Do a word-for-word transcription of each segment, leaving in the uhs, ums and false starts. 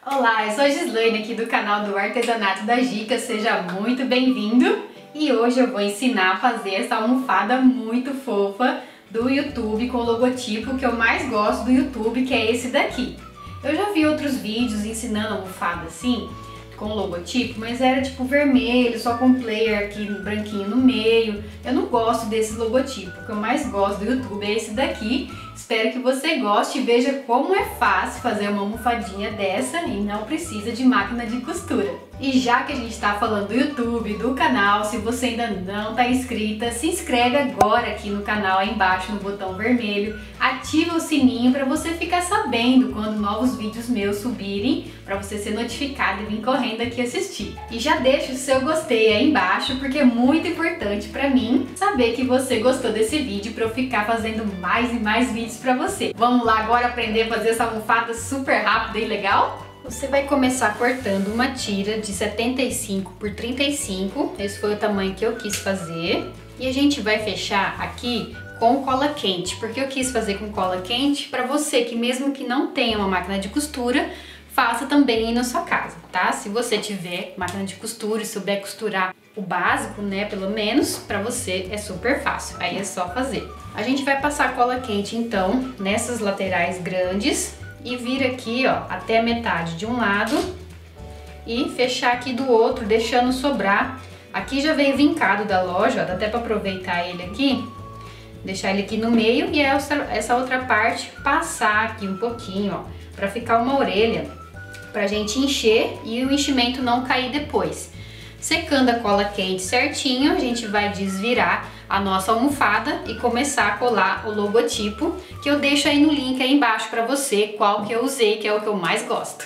Olá, eu sou a Gislaine aqui do canal do Artesanato da Gica, seja muito bem-vindo! E hoje eu vou ensinar a fazer essa almofada muito fofa do YouTube com o logotipo que eu mais gosto do YouTube, que é esse daqui. Eu já vi outros vídeos ensinando almofada assim, com o logotipo, mas era tipo vermelho, só com player aqui branquinho no meio. Eu não gosto desse logotipo, o que eu mais gosto do YouTube é esse daqui. Espero que você goste e veja como é fácil fazer uma almofadinha dessa e não precisa de máquina de costura. E já que a gente está falando do YouTube, do canal, se você ainda não está inscrita, se inscreve agora aqui no canal, aí embaixo no botão vermelho, ativa o sininho para você ficar sabendo quando novos vídeos meus subirem, para você ser notificado e vir correndo aqui assistir. E já deixa o seu gostei aí embaixo, porque é muito importante para mim saber que você gostou desse vídeo para eu ficar fazendo mais e mais vídeos para você. Vamos lá agora aprender a fazer essa almofada super rápida e legal? Você vai começar cortando uma tira de setenta e cinco por trinta e cinco, esse foi o tamanho que eu quis fazer. E a gente vai fechar aqui com cola quente, porque eu quis fazer com cola quente para você que mesmo que não tenha uma máquina de costura, faça também aí na sua casa, tá? Se você tiver máquina de costura e souber costurar o básico, né, pelo menos, pra você é super fácil, aí é só fazer. A gente vai passar cola quente então nessas laterais grandes e vir aqui, ó, até a metade de um lado e fechar aqui do outro, deixando sobrar. Aqui já veio vincado da loja, ó, dá até pra aproveitar ele aqui, deixar ele aqui no meio e essa, essa outra parte passar aqui um pouquinho, ó, pra ficar uma orelha, pra gente encher e o enchimento não cair depois. Secando a cola quente certinho, a gente vai desvirar a nossa almofada e começar a colar o logotipo, que eu deixo aí no link aí embaixo pra você qual que eu usei, que é o que eu mais gosto.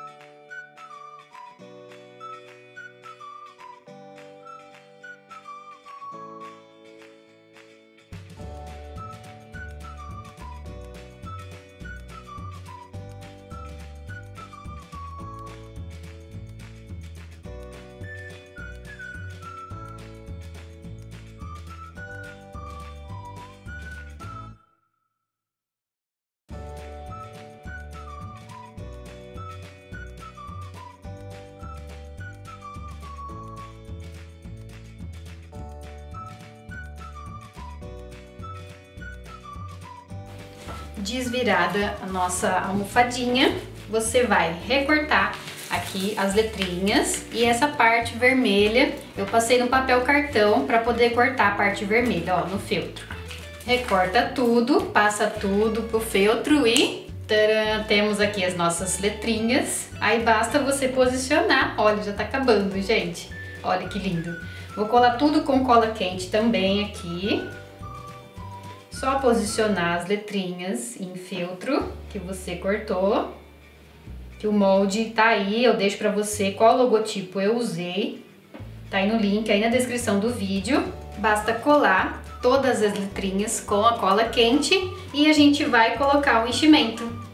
Desvirada a nossa almofadinha, você vai recortar aqui as letrinhas e essa parte vermelha eu passei no papel cartão para poder cortar a parte vermelha, ó, no feltro. Recorta tudo, passa tudo pro feltro e tcharam, temos aqui as nossas letrinhas. Aí basta você posicionar, olha, já tá acabando, gente, olha que lindo. Vou colar tudo com cola quente também aqui. Só posicionar as letrinhas em feltro que você cortou, que o molde tá aí, eu deixo pra você qual logotipo eu usei, tá aí no link, aí na descrição do vídeo. Basta colar todas as letrinhas com a cola quente e a gente vai colocar o enchimento.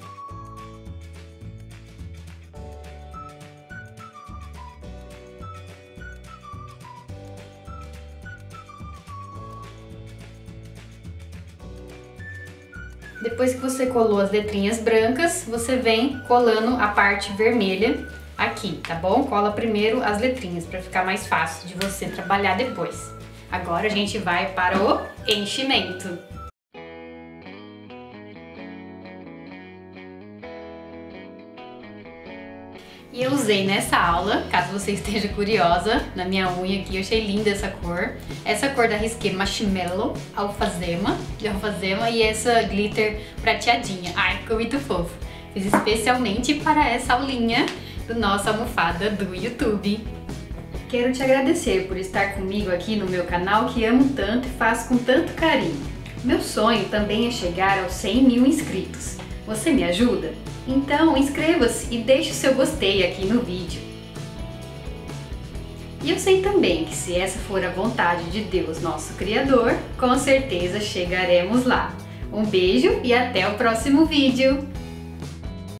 Depois que você colou as letrinhas brancas, você vem colando a parte vermelha aqui, tá bom? Cola primeiro as letrinhas para ficar mais fácil de você trabalhar depois. Agora a gente vai para o enchimento. E eu usei nessa aula, caso você esteja curiosa, na minha unha aqui, eu achei linda essa cor. Essa cor da Risqué Marshmallow, alfazema, de alfazema, e essa glitter prateadinha. Ai, ficou muito fofo. Fiz especialmente para essa aulinha do nosso almofada do YouTube. Quero te agradecer por estar comigo aqui no meu canal, que amo tanto e faço com tanto carinho. Meu sonho também é chegar aos cem mil inscritos. Você me ajuda? Então inscreva-se e deixe o seu gostei aqui no vídeo. E eu sei também que se essa for a vontade de Deus, nosso Criador, com certeza chegaremos lá. Um beijo e até o próximo vídeo!